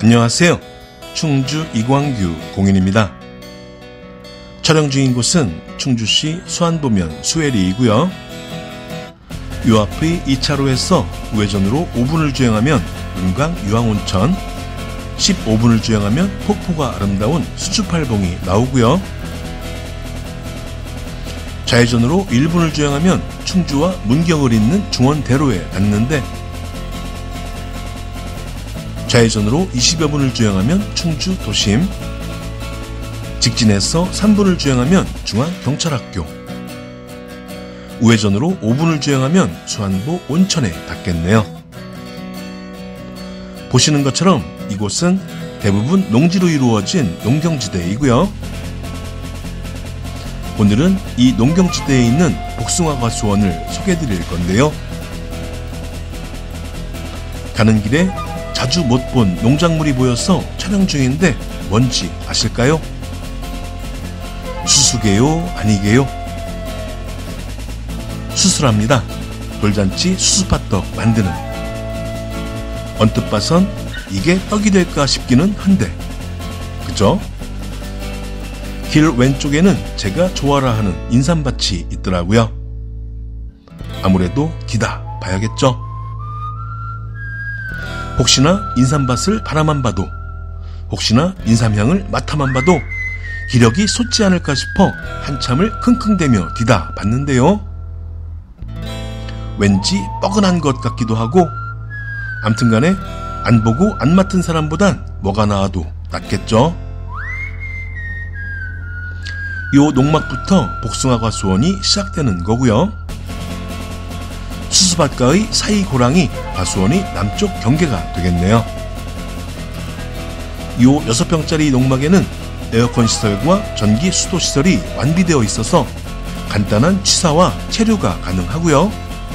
안녕하세요. 충주 이광규 공인입니다. 촬영 중인 곳은 충주시 수안보면 수해리이고요. 요 앞의 2차로에서 우회전으로 5분을 주행하면 은광 유황온천, 15분을 주행하면 폭포가 아름다운 수주팔봉이 나오고요. 좌회전으로 1분을 주행하면 충주와 문경을 잇는 중원대로에 닿는데, 좌회전으로 20여 분을 주행하면 충주 도심, 직진해서 3분을 주행하면 중앙경찰학교, 우회전으로 5분을 주행하면 수안보 온천에 닿겠네요. 보시는 것처럼 이곳은 대부분 농지로 이루어진 농경지대이고요. 오늘은 이 농경지대에 있는 복숭아과수원을 소개해드릴 건데요. 가는 길에 자주 못 본 농작물이 보여서 촬영 중인데 뭔지 아실까요? 수수개요? 아니게요? 수수랍니다. 돌잔치 수수팥떡 만드는. 언뜻 봐선 이게 떡이 될까 싶기는 한데, 그죠? 길 왼쪽에는 제가 좋아라 하는 인삼밭이 있더라고요. 아무래도 기다 봐야겠죠? 혹시나 인삼밭을 바라만 봐도, 혹시나 인삼향을 맡아만 봐도 기력이 솟지 않을까 싶어 한참을 킁킁대며 디다 봤는데요. 왠지 뻐근한 것 같기도 하고, 암튼간에 안 보고 안 맡은 사람보단 뭐가 나아도 낫겠죠. 요 농막부터 복숭아과수원이 시작되는 거고요. 수수밭과의 사이 고랑이 과수원의 남쪽 경계가 되겠네요. 요 6평짜리 농막에는 에어컨 시설과 전기 수도 시설이 완비되어 있어서 간단한 취사와 체류가 가능하고요.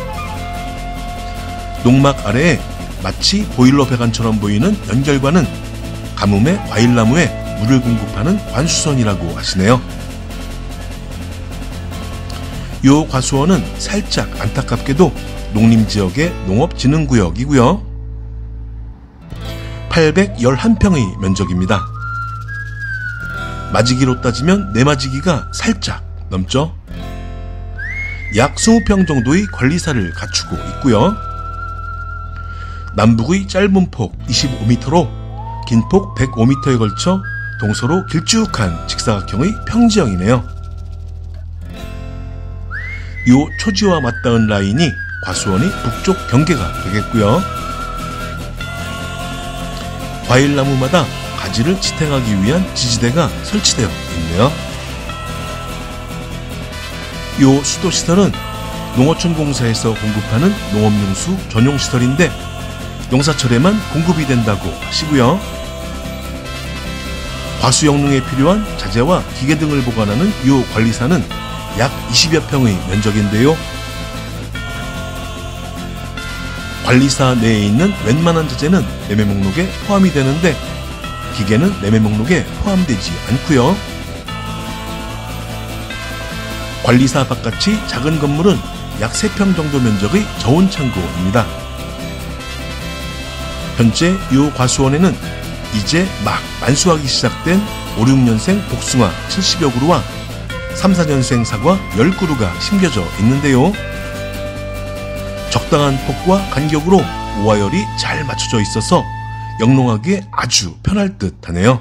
농막 아래에 마치 보일러 배관처럼 보이는 연결관은 가뭄의 과일나무에 물을 공급하는 관수선이라고 하시네요. 요 과수원은 살짝 안타깝게도 농림지역의 농업진흥구역이고요. 811평의 면적입니다. 마지기로 따지면 내마지기가 살짝 넘죠. 약 20평 정도의 관리사를 갖추고 있고요. 남북의 짧은 폭 25m로 긴 폭 105m에 걸쳐 동서로 길쭉한 직사각형의 평지형이네요. 요 초지와 맞닿은 라인이 과수원의 북쪽 경계가 되겠고요. 과일나무마다 가지를 지탱하기 위한 지지대가 설치되어 있네요. 요 수도시설은 농어촌공사에서 공급하는 농업용수 전용시설인데 농사철에만 공급이 된다고 하시고요. 과수영농에 필요한 자재와 기계 등을 보관하는 요 관리사는 약 20여 평의 면적인데요. 관리사 내에 있는 웬만한 자재는 매매 목록에 포함이 되는데 기계는 매매 목록에 포함되지 않고요. 관리사 바깥의 작은 건물은 약 3평 정도 면적의 저온창고입니다. 현재 이 과수원에는 이제 막 만수하기 시작된 5, 6년생 복숭아 70여 그루와 3, 4년생 사과 10그루가 심겨져 있는데요. 적당한 폭과 간격으로 오화열이 잘 맞춰져 있어서 영농하기에 아주 편할 듯 하네요.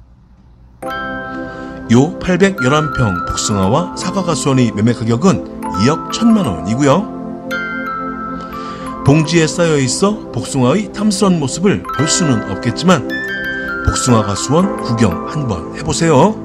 요 811평 복숭아와 사과과수원의 매매 가격은 2억 1천만원이고요. 봉지에 쌓여있어 복숭아의 탐스런 모습을 볼 수는 없겠지만 복숭아과수원 구경 한번 해보세요.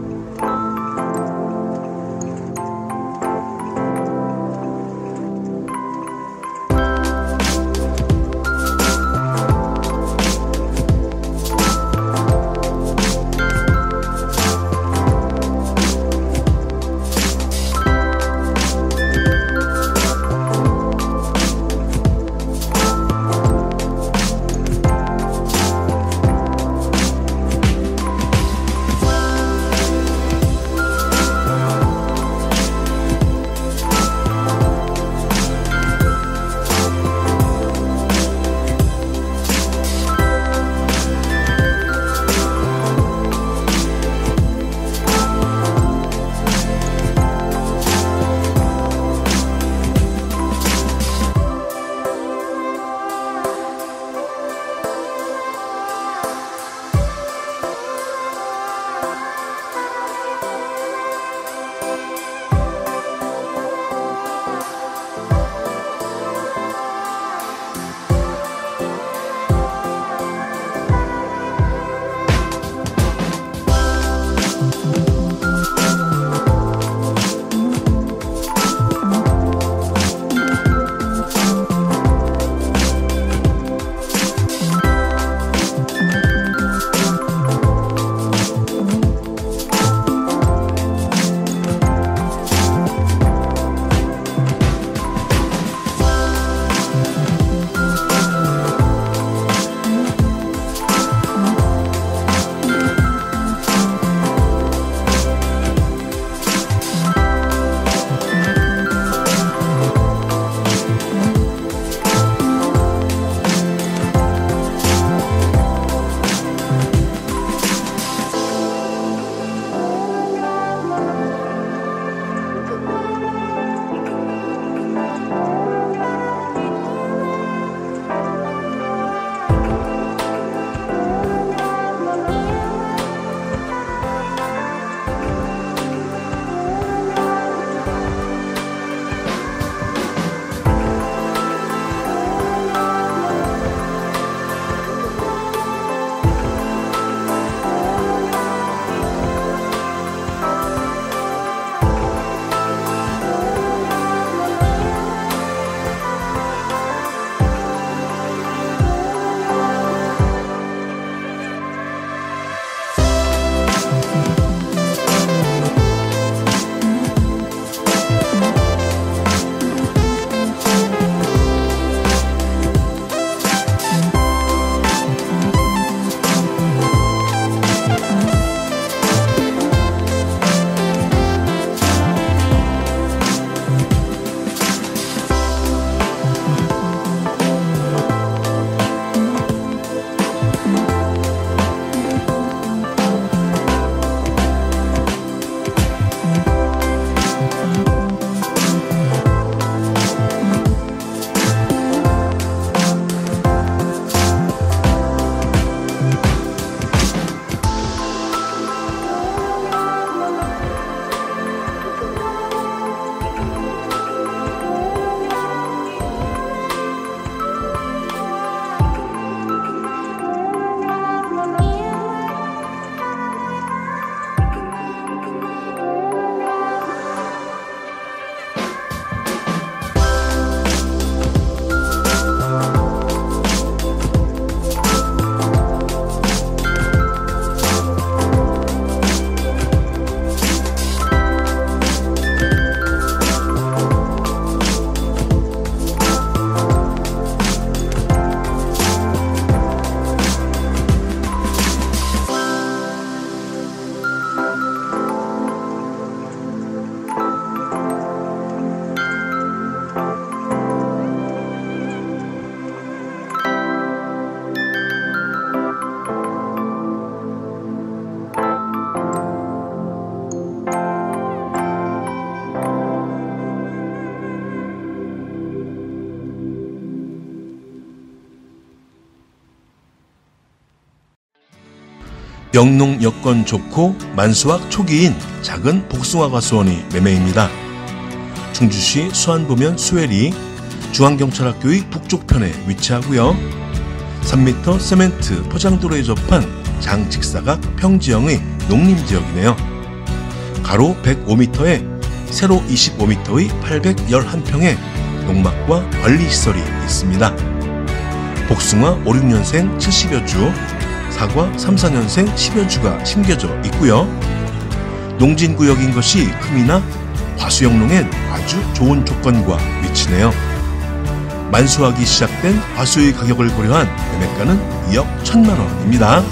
영농 여건 좋고 만수확 초기인 작은 복숭아 과수원이 매매입니다. 충주시 수안보면 수혜리 중앙경찰학교의 북쪽편에 위치하고요. 3m 세멘트 포장도로에 접한 장직사각 평지형의 농림지역이네요. 가로 105m에 세로 25m의 811평의 농막과 관리시설이 있습니다. 복숭아 5, 6년생 70여 주, 사과 3, 4년생 10여 주가 심겨져 있고요. 농진구역인 것이 흠이나 과수영농엔 아주 좋은 조건과 위치네요. 만수하기 시작된 과수의 가격을 고려한 매매가는 2억 1천만 원입니다.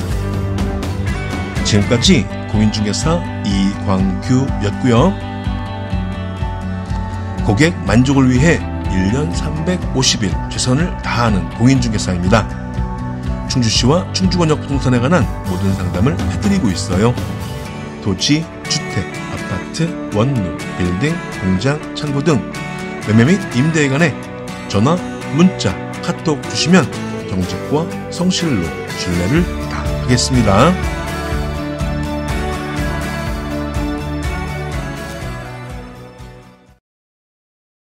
지금까지 공인중개사 이광규였고요. 고객 만족을 위해 1년 350일 최선을 다하는 공인중개사입니다. 충주시와 충주권역 부동산에 관한 모든 상담을 해드리고 있어요. 토지, 주택, 아파트, 원룸, 빌딩, 공장, 창고 등 매매 및 임대에 관해 전화, 문자, 카톡 주시면 정직과 성실로 신뢰를 다하겠습니다.